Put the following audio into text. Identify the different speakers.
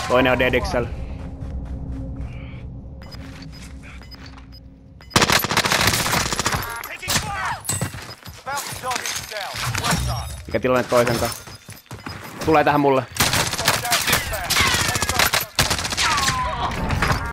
Speaker 1: Toinen on Dediksellä. Mikä tilanne toisen kanssa? Tulee tähän mulle.